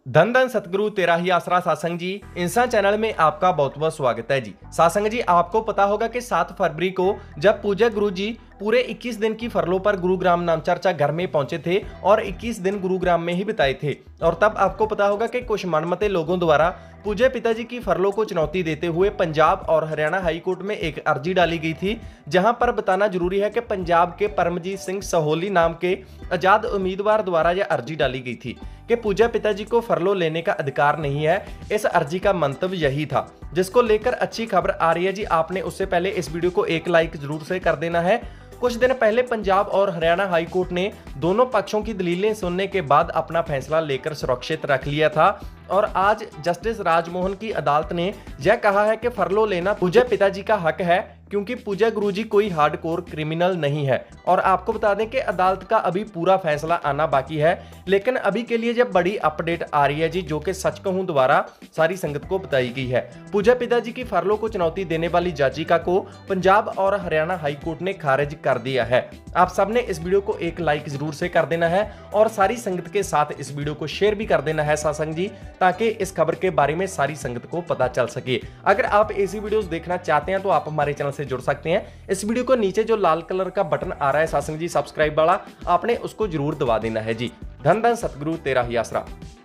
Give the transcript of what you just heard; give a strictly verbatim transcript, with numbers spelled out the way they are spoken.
धन धन सतगुरु तेरा ही आसरा सासंग जी इंसान चैनल में आपका बहुत बहुत स्वागत है जी। सासंग जी, आपको पता होगा कि सात फरवरी को जब पूज्य गुरु जी पूरे इक्कीस दिन की फरलों पर गुरुग्राम नामचर्चा घर में पहुंचे थे और इक्कीस दिन गुरुग्राम में ही बिताए थे, और तब आपको पता होगा कि कुछ मनमते लोगों द्वारा पूज्य पिताजी की फरलों को चुनौती देते हुए पंजाब और हरियाणा हाईकोर्ट में एक अर्जी डाली गई थी, जहां पर बताना जरूरी है कि पंजाब के परमजीत सिंह सहोली नाम के आजाद उम्मीदवार द्वारा यह अर्जी डाली गई थी कि पूज्य पिताजी को फरलो लेने का अधिकार नहीं है। इस अर्जी का मंतव्य यही था, जिसको लेकर अच्छी खबर आ रही है जी। आपने उससे पहले इस वीडियो को एक लाइक जरूर से कर देना है। कुछ दिन पहले पंजाब और हरियाणा हाई कोर्ट ने दोनों पक्षों की दलीलें सुनने के बाद अपना फैसला लेकर सुरक्षित रख लिया था, और आज जस्टिस राजमोहन की अदालत ने यह कहा है कि फरलो लेना पूज्य पिताजी का हक है, क्योंकि पूज्य गुरुजी कोई हार्डकोर क्रिमिनल नहीं है। और आपको बता दें कि अदालत का अभी पूरा फैसला आना बाकी है, लेकिन अभी के लिए जब बड़ी अपडेट आ रही है जी, जो कि सच कहूं द्वारा सारी संगत को बताई गई है। पूज्य पिताजी की फरलो को चुनौती देने वाली याचिका को पंजाब और हरियाणा हाई कोर्ट ने खारिज कर दिया है। आप सबने इस वीडियो को एक लाइक जरूर से कर देना है और सारी संगत के साथ इस वीडियो को शेयर भी कर देना है सासंग जी, ताकि इस खबर के बारे में सारी संगत को पता चल सके। अगर आप ऐसी वीडियोस देखना चाहते हैं तो आप हमारे चैनल से जुड़ सकते हैं। इस वीडियो को नीचे जो लाल कलर का बटन आ रहा है सासंग जी सब्सक्राइब वाला, आपने उसको जरूर दबा देना है जी। धन धन सतगुरु तेरा ही आसरा।